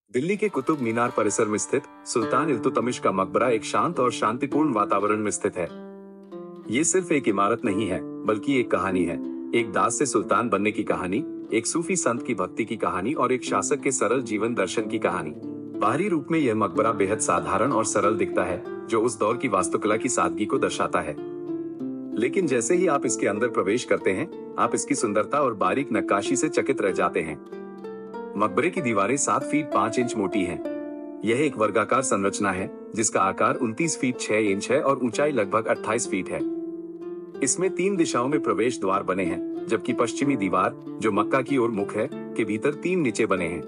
दिल्ली के कुतुब मीनार परिसर में स्थित सुल्तान इल्तुतमिश का मकबरा एक शांत और शांतिपूर्ण वातावरण में स्थित है। ये सिर्फ एक इमारत नहीं है, बल्कि एक कहानी है। एक दास से सुल्तान बनने की कहानी, एक सूफी संत की भक्ति की कहानी और एक शासक के सरल जीवन दर्शन की कहानी। बाहरी रूप में यह मकबरा बेहद साधारण और सरल दिखता है, जो उस दौर की वास्तुकला की सादगी को दर्शाता है। लेकिन जैसे ही आप इसके अंदर प्रवेश करते हैं, आप इसकी सुंदरता और बारीक नक्काशी से चकित रह जाते हैं। मकबरे की दीवारें 7 फीट 5 इंच मोटी हैं। यह एक वर्गाकार संरचना है, जिसका आकार 29 फीट 6 इंच है और ऊंचाई लगभग 28 फीट है। इसमें 3 दिशाओं में प्रवेश द्वार बने हैं, जबकि पश्चिमी दीवार, जो मक्का की ओर मुख है, के भीतर 3 निचे बने हैं।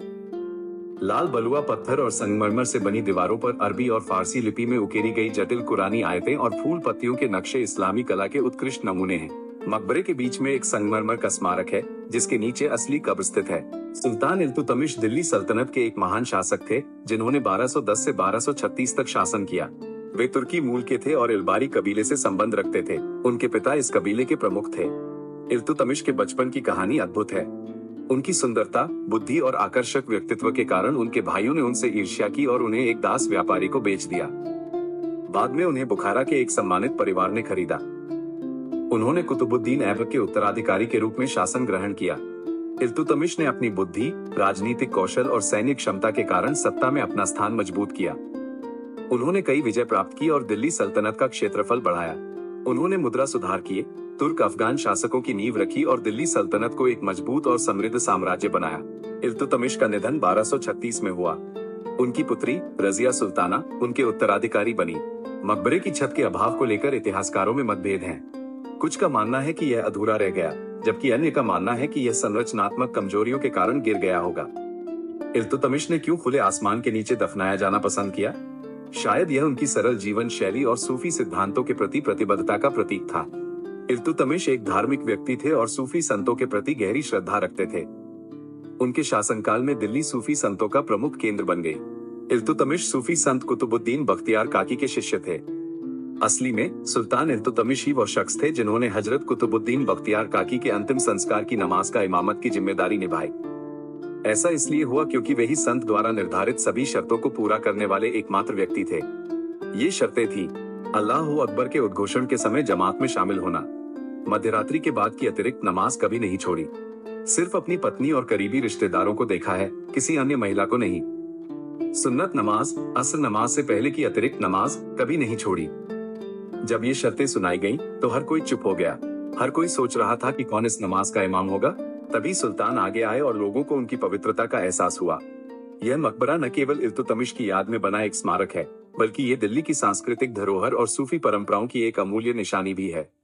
लाल बलुआ पत्थर और संगमरमर से बनी दीवारों पर अरबी और फारसी लिपि में उकेरी गई जटिल कुरानी आयतें और फूल पत्तियों के नक्शे इस्लामी कला के उत्कृष्ट नमूने हैं। मकबरे के बीच में एक संगमरमर का स्मारक है, जिसके नीचे असली कब्र स्थित है। सुल्तान इल्तुतमिश दिल्ली सल्तनत के एक महान शासक थे, जिन्होंने 1210 से 1236 तक शासन किया। वे तुर्की मूल के थे और इल्बारी कबीले से संबंध रखते थे। उनके पिता इस कबीले के प्रमुख थे। इल्तुतमिश के बचपन की कहानी अद्भुत है। उनकी सुंदरता, बुद्धि और आकर्षक व्यक्तित्व के कारण उनके भाइयों ने उनसे ईर्ष्या की और उन्हें एक दास व्यापारी को बेच दिया। बाद में उन्हें बुखारा के एक सम्मानित परिवार ने खरीदा। उन्होंने कुतुबुद्दीन ऐबक के उत्तराधिकारी के रूप में शासन ग्रहण किया। इल्तुतमिश ने अपनी बुद्धि, राजनीतिक कौशल और सैनिक क्षमता के कारण सत्ता में अपना स्थान मजबूत किया। उन्होंने कई विजय प्राप्त की और दिल्ली सल्तनत का क्षेत्रफल बढ़ाया। उन्होंने मुद्रा सुधार किए, तुर्क अफगान शासकों की नींव रखी और दिल्ली सल्तनत को एक मजबूत और समृद्ध साम्राज्य बनाया। इल्तुतमिश का निधन 1236 में हुआ। उनकी पुत्री रजिया सुल्ताना उनके उत्तराधिकारी बनी। मकबरे की छत के अभाव को लेकर इतिहासकारों में मतभेद हैं। कुछ का मानना है कि यह अधूरा रह गया, जबकि अन्य का मानना है कि यह संरचनात्मक कमजोरियों के कारण गिर गया होगा। इल्तुतमिश ने क्यों खुले आसमान के नीचे दफनाया जाना पसंद किया? शायद यह उनकी सरल जीवन शैली और सूफी सिद्धांतों के प्रति प्रतिबद्धता का प्रतीक था। इल्तुतमिश एक धार्मिक व्यक्ति थे और सूफी संतों के प्रति गहरी श्रद्धा रखते थे। उनके शासनकाल में दिल्ली सूफी संतों का प्रमुख केंद्र बन गई। इल्तुतमिश सूफी संत कुतुबुद्दीन बख्तियार काकी के शिष्य थे। असली में सुल्तान इल्तुतमिश ही वो शख्स थे जिन्होंने हजरत कुतुबुद्दीन बख्तियार काकी के अंतिम संस्कार की नमाज का इमामत की जिम्मेदारी निभाई। ऐसा इसलिए हुआ क्योंकि वे ही संत द्वारा निर्धारित सभी शर्तों को पूरा करने वाले एकमात्र व्यक्ति थे। ये शर्तें थी: अल्लाह अकबर के उद्घोषण के समय जमात में शामिल होना, मध्यरात्रि के बाद की अतिरिक्त नमाज कभी नहीं छोड़ी, सिर्फ अपनी पत्नी और करीबी रिश्तेदारों को देखा है, किसी अन्य महिला को नहीं, सुन्नत नमाज, असर नमाज से पहले की अतिरिक्त नमाज कभी नहीं छोड़ी। जब ये शर्तें सुनाई गईं, तो हर कोई चुप हो गया। हर कोई सोच रहा था कि कौन इस नमाज का इमाम होगा। तभी सुल्तान आगे आए और लोगों को उनकी पवित्रता का एहसास हुआ। यह मकबरा न केवल इल्तुतमिश की याद में बना एक स्मारक है, बल्कि ये दिल्ली की सांस्कृतिक धरोहर और सूफी परंपराओं की एक अमूल्य निशानी भी है।